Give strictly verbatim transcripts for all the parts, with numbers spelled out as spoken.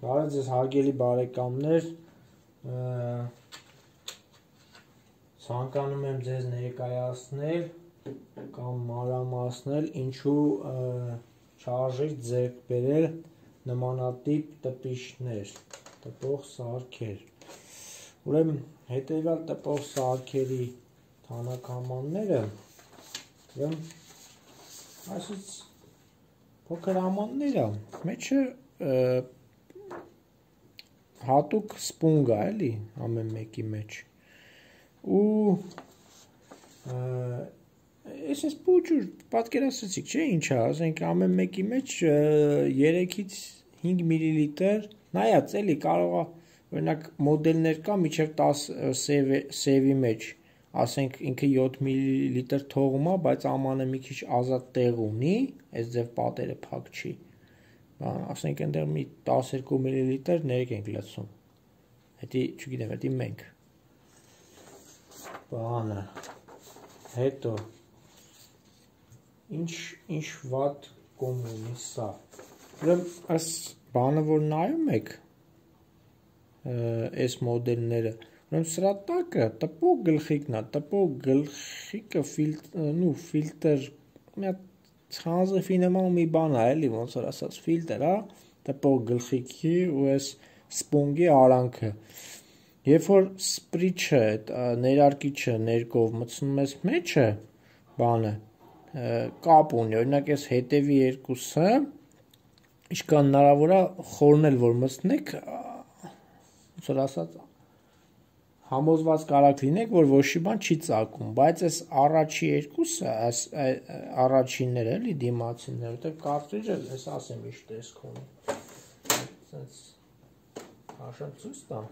Բարև ձեզ հարգելի բարեկամներ, ցանկանում եմ ձեզ ներկայացնել կամ մանրամասնել ինչու չարժի ձեռք բերել նմանատիպ տպիչներ, տպող սարքեր։ Ուրեմն հետևյալ տպող սարքերի թանաքամանները, ուրեմն այսից փոքր ամանները, մեջը հատուկ սպունգ է, էլի, ամեն մեկի մեջ։ Ու ես ես փոքր պատկերացրեցիք, չէ՞, ինչ է, ասենք ամեն մեկի մեջ երեքից հինգ միլիլիտր, նայած էլի կարող է, օրինակ մոդելներ կա միջև տասը սևի մեջ, ասենք ինքը յոթ միլիլիտր թողում է, բայց ամանը մի քիչ ազատ տեղ ունի, այս ձև պատերը փակ չի։ Ասենք այնտեղ մի տասներկու միլիլիտր ներք ենք լցում, հետի, չգիտեմ, հետի մենք, բանը, հետո, ինչ վատ կոմ ունի սա, ուրեմ, այս բանը, որ նայում եք, այս մոդելները, ուրեմ, սրա տակը, տպող գլխիկն է, տպող գլխիկը ֆիլտր, մի ցանզրիֆի նման մի բան է, էլի, ոնց որ ասած ֆիլտր է, տպող գլխիկի ու այս սպունգի արանքը։ Երբ որ սպրիչը, ներարկիչը ներկով մտցնում ես մեջը, բանը, կապ ունի, օրինակ այս հետևի երկուսը, ինչքան հնարավոր է խորնել, որ մտցնեք, ոնց որ ասած, համոզված կարաք լինեք, որ ոչ մի բան չի ծակում, բայց այս առաջի երկուսը, այս առաջինները, էլի դիմացինները, որտեղ քարթրիջը, ես ասեմ ինչ տեսք ունի։ Սենց հաշեմ ցույց տամ։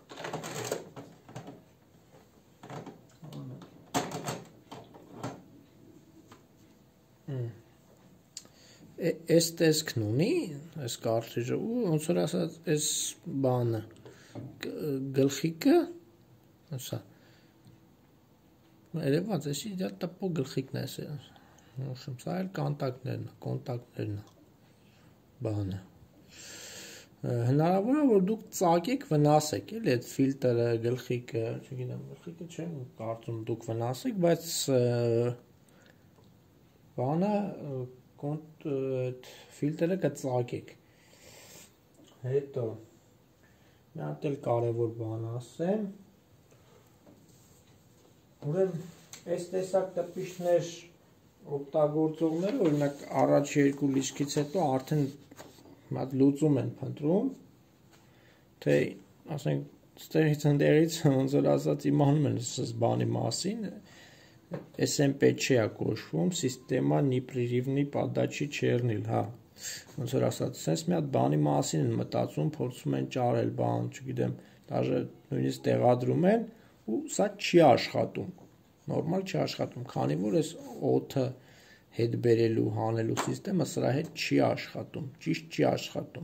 Այս տեսքն ունի, այս քարթրիջը, ու ոնց որ ասած, այս բանը, գլխիկը, սա, երևաց, ես իդյալ տպող գլխիկն է, սա էլ կանտակներն է, կոնտակներն է, բանը, հնարավոր է, որ դուք ծակեք, վնասեք, էլի այդ ֆիլտրը, գլխիկը, չգիտեմ, գլխիկը չեմ կարծում դուք վնասեք, բայց բանը, ֆիլտրը կծակեք, հետո, մի հատ էլ կարևոր բան ասեմ, ուրեմն, այս տեսակ տպիչներ օգտագործողները, օրինակ առաջ երկու լիցքից հետո արդեն մատ լուծում են փնտրում, թե, ասենք, ստեղից ընդեղից, ոնց որ ասած իմանում են այս բանի մասին, էս էմ պի չի է կոչվում, սիստեմա նիպրիրիվնի պադաչի չերնիլ, հա, ոնց որ ասած, սենց մի հատ բանի մասին են մտածում, փորձում են ճարել բան, չգիտեմ, դաժե նույնիսկ տեղադրում են, ու սա չի աշխատում, նորմալ չի աշխատում, քանի որ այս օդը հետ բերելու, հանելու սիստեմը սրա հետ չի աշխատում, ճիշտ չի աշխատում,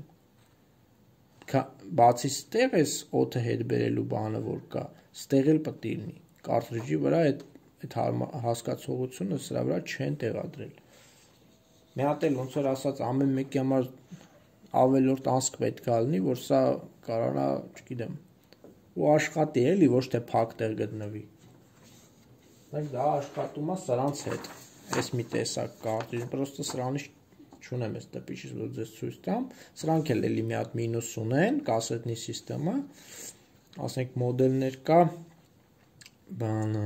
բացի ստեղ այս օդը հետ բերելու բանը, որ կա, ստեղ էլ պտի լինի, քարթրիջի վրա այդ հասկացողությունը սրա վրա չեն տեղադրել, մի հատ էլ ոնց որ ասած ամեն մեկի համար ավելորդ անցք պետք է լինի, որ սա կարողանա, չգիտեմ, ու աշխատի էլի, ոչ թե փակ տեղ գտնվի։ Դա աշխատում է սրանց հետ, այս մի տեսակ քարթրիջ, պրոստը սրանից չունեմ այս տպիչից, որ ձեզ ցույց տամ, սրանք էլ էլի մի հատ մինուս ունեն, կասետնի սիստեմը, ասենք մոդելներ կա, բան,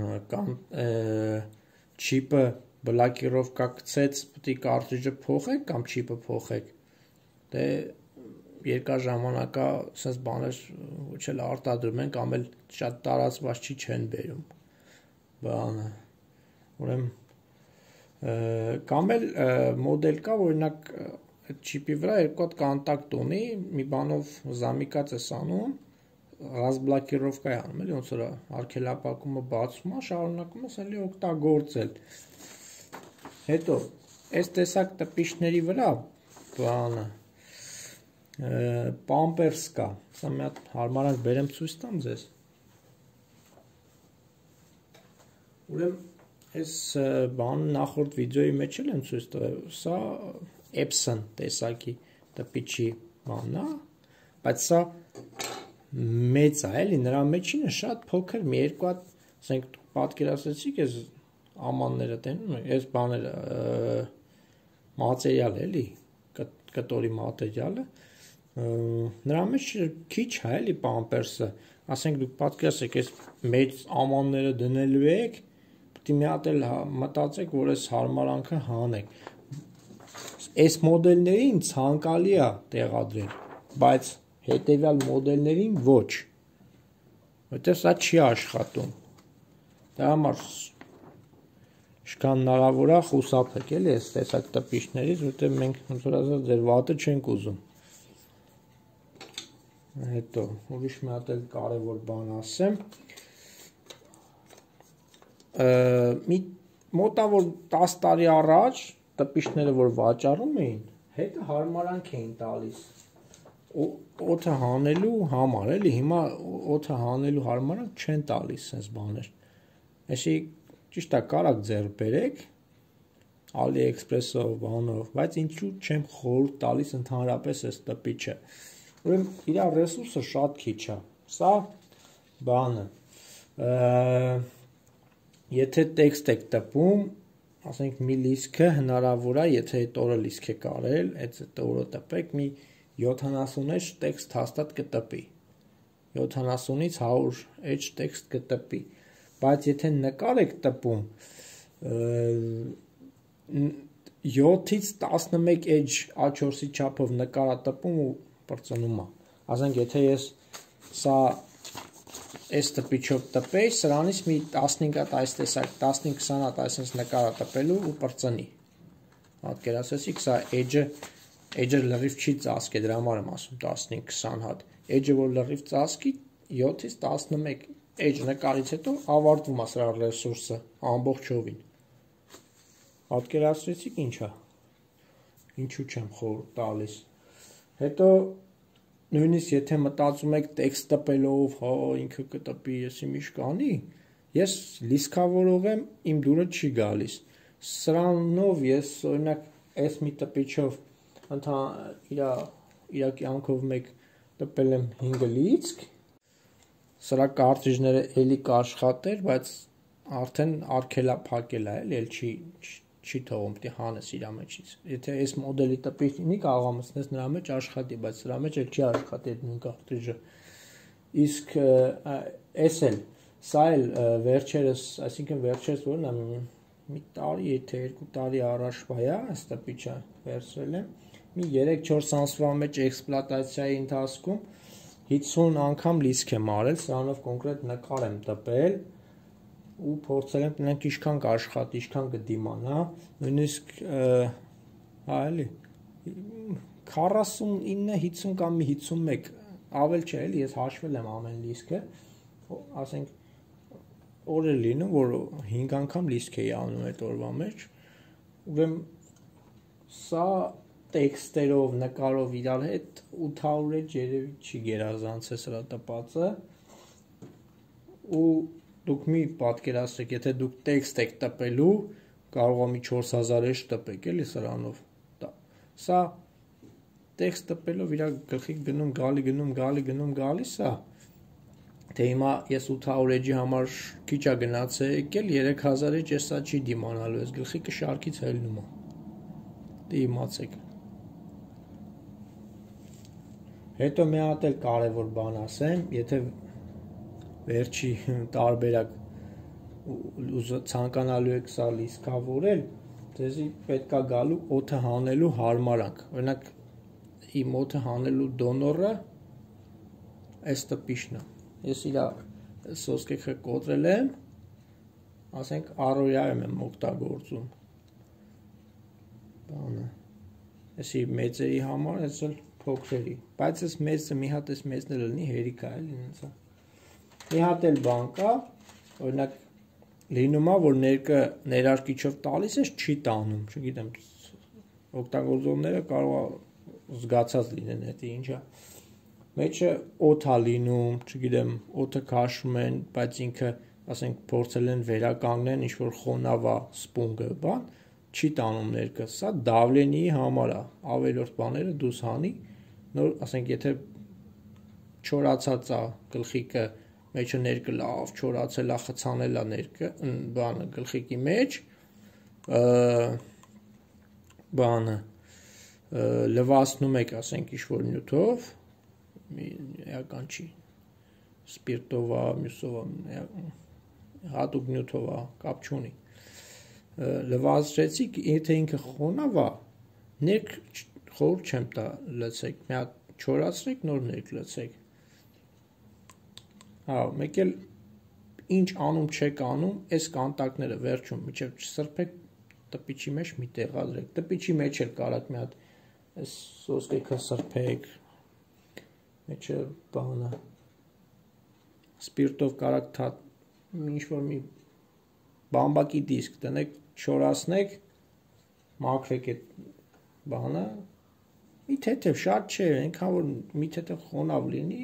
չիպը բլոկիրովկա գցեց, պետք է քարթրիջը փոխեք կամ չիպը փոխեք, դե երկար ժամանակա սենց բաներ ոչ էլ արտադրում են կամ էլ շատ տարածված չի չեն բերում, բանը, ուրեմ, կամ էլ մոդել կա, օրինակ այդ չիպի վրա երկու հատ կանտակտ ունի, մի բանով զամիկած ես անում, ռազբլոկիրովկա է անում, էլի ոնց որ արգելապակումը բացում է, շարունակում ես էլի օգտագործել, հետո, այս տեսակ տպիչների վրա, բանը, պամպերս կա, սա մի հատ հարմարանք բերեմ ցույց տամ ձեզ, ուրեմ, այս բան նախորդ վիդեոյի մեջ էլ եմ ցույց տվել, սա Epson տեսակի տպիչի բանն է, բայց սա մեծ է, էլի, նրա մեջինը շատ փոքր մի երկու հատ, ասենք պատկերացրեցիք, այս ամանները տենում եք, այս բաները մատերիալ էլի, կտորի մատերիալը, նրա մեջ քիչ է, էլի, պամպերսը, ասենք դուք պատկերացրեք, այս մեծ ամանները դնելու եք, պետք է մի հատ էլ մտածեք, որ այս հարմարանքը հանեք։ Այս մոդելներին ցանկալի է տեղադրել, բայց հետևյալ մոդելներին ոչ, որտեղ սա չի աշխատում։ Դա համար շքան հնարավոր է խուսափեք, էլի, այս տեսակ տպիչներից, որտեղ մենք ոնց որ ասած ձեր վատը չենք ուզում։ Հետո ուրիշ մի հատ էլ կարևոր բան ասեմ։ Մի մոտավոր տասը տարի առաջ տպիչները, որ վաճառում էին, հետը հարմարանք էին տալիս օդը հանելու համար, էլի, հիմա օդը հանելու հարմարանք չեն տալիս այս բաներ։ Այսի ճիշտ է, կարաք ձեռք բերեք AliExpress-ով, բանով, բայց ինչու չեմ խորհուրդ տալիս ընդհանրապես այս տպիչը։ Ուրեմն իր ռեսուրսը շատ քիչ է։ Սա բանը, եթե տեքստ եք տպում, ասենք մի լիսքը հնարավոր է, եթե այդ օրը լիսք եք արել, այդ օրը տպեք, մի յոթանասուն էջ տեքստ հաստատ կտպի, յոթանասունից հարյուր էջ տեքստ կտպի, բայց եթե նկար եք տպում, յոթից տասնմեկ էջ A չորսի չափով նկար է տպում ու պրծնում է, ասենք եթե ես սա այս տպիչով տպեի, սրանից մի տասնհինգ հատ այս տեսակ, տասնհինգ քսան հատ այսպես նկար է տպելու ու պրծնի, պատկերացրեցիք, սա էջը, էջը լրիվ չի ծածկի, դրա համար եմ ասում տասնհինգ քսան հատ, էջը որ լրիվ ծածկի, յոթից տասնմեկ էջ նկարից հետո ավարտվում է սրա ռեսուրսը ամբողջովին, պատկերացրեցիք ինչ է, ինչու չեմ խորհուրդ տալիս, հետո նույնիսկ եթե մտածում եք տեքստ տպելով, հա, ինքը կտպի, եսի միշտ կանի, ես լիցքավորող եմ, իմ դուրը չի գալիս, սրանով ես, օրինակ, այս մի տպիչով, իր կյանքով մեկ տպել եմ հինգ լիցք, սրա կարտրիջները էլի կաշխատեր, բայց արդեն արգելա փակելա, էլ չի չի թողում, պետք է հանես իր մեջից։ Եթե այս մոդելի տպիչ լինի, կարող եմ մտցնես նրա մեջ աշխատի, բայց սրա մեջ էլ չի աշխատի այդ նույն կարտրիջը։ Իսկ էս էլ, սա էլ վերջերս, այսինքն վերջերս որն է, մի տարի, եթե երկու տարի առաջվա է, այս տպիչը վերցրել եմ, մի երեք չորս ամսվա մեջ էքսպլուատացիայի ընթացքում հինգ անգամ լիցք եմ արել, սրանով կոնկրետ նկար եմ տպել ու փորձել եմ տնենք ինչքան կաշխատի, ինչքան կդիմանա, նույնիսկ հա էլի քառասունինը հինգ կամ հինգսունմեկ ավել չէ էլի, ես հաշվել եմ ամեն լիցքը, ասենք օր է լինում, որ հինգ անգամ լիցք էի անում այդ օրվա մեջ, ուրեմն սա տեքստերով, նկարով իրար հետ ութ հարյուր էջ երևի չի գերազանցել սրա տպածը ու դուք մի պատկերացրեք, եթե դուք տեքստ եք տպելու, կարող է մի չորս հազար էջ տպեք, էլի սրանով։ Սա տեքստ տպելով իր գլխիկ գնում, գալի, գնում, գալի, գնում, գալիս է։ Թե հիմա ես ութ հարյուր էջի համար քիչ է գնացել եկել, երեք հազար էջ ես սա չի դիմանալու, ես գլխիկը շարքից հելնում է։ Դե իմացեք։ Հետո մի հատ էլ կարևոր բան ասեմ, եթե վերջի տարբերակ ցանկանալու եք սա լիցքավորել, ձեզի պետք է գալու օդը հանելու հարմարանք, օրինակ իմ օդը հանելու դոնորը այս տպիչն է, ես իր սոսկեքը կոտրել եմ, ասենք առօրյա եմ օգտագործում, բանը, եսի մեծերի համար, ես էլ փոքրերի, բայց ես մեծը մի հատ ես մեծն էլ լինի հերիք է, լինեցա։ Մի հատ էլ բան կա, օրինակ լինում է, որ ներկը ներարկիչով տալիս ես չի տանում, չգիտեմ, օգտագործողները կարող է զգացած լինեն հետի ինչա, մեջը օդ է լինում, չգիտեմ, օդը քաշում են, բայց ինքը, ասենք, փորձել են վերականգնեն, ինչ-որ խոնավ է սպունգը, բան, չի տանում ներկը, սա դավլենիի համար է, ավելորդ բաները դուս հանի, նոր, ասենք, եթե չորացած է գլխիկը մեջը ներկը լավ չորացել է խցանել է ներկը բանը գլխիկի մեջ բանը լվացնում եք ասենք ինչ-որ նյութով էական չի սպիրտով է մյուսով է հատուկ նյութով է կապ չունի լվացրեցիք եթե ինքը խոնավ է ներք խոր չեմ տա լցեք մի հատ չորացրեք նոր ներք լցեք հա մեկ էլ ինչ անում չեք անում այս կոնտակտները վերջում միջև չսրբեք տպիչի մեջ մի տեղադրեք տպիչի մեջ էլ կարաք մի հատ այս սոսկեքը սրբեք մեջը բանը սպիրտով կարաք թաթ ինչ-որ մի բամբակի դիսկ տնեք չորացնեք մաքրեք այդ բանը մի թեթև շատ չէ այնքան որ մի թեթև խոնավ լինի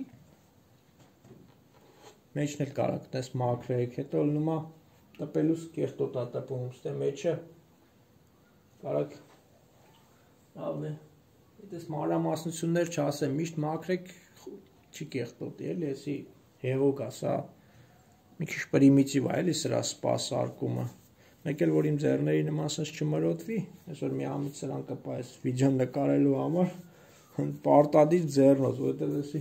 մեջն էլ կարաք տես մաքրեք հետո լնում է տպելուց կեղտոտ է տպում ստե մեջը կարաք լավ է դες մանրամասնություններ չասեմ միշտ մաքրեք չի կեղտոտի էլի էսի հեղուկ է սա մի քիչ պրիմիտիվ է էլի սրա սպասարկումը մեկ էլ որ իմ ձեռների նման ասած չմրոտվի այսօր մի ամից սրան կպա այս վիդեոն նկարելու համար պարտադիր ձեռնոց որտեղ էսի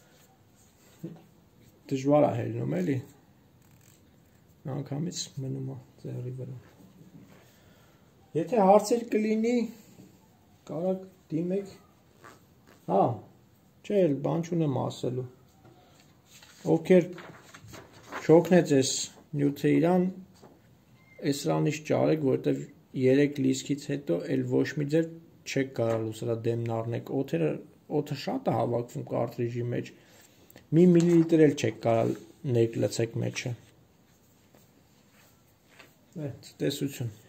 դժվար է հելնում էլի անգամից մնում է ձեռի վրա եթե հարցեր կլինի կարաք դիմեք հա չէ բան չունեմ ասելու ովքեր չօգնեց այս նյութը իրան էսրանից ճարեք որտեվ երեք լիցքից հետո էլ ոչ մի ձեր չեք կարալու սրա դեմն առնեք օդերը օդը շատ է հավաքվում կարտրիջի մեջ մի միլիլիտր էլ չեք կարալ ներք լցեք մեջը տեսություն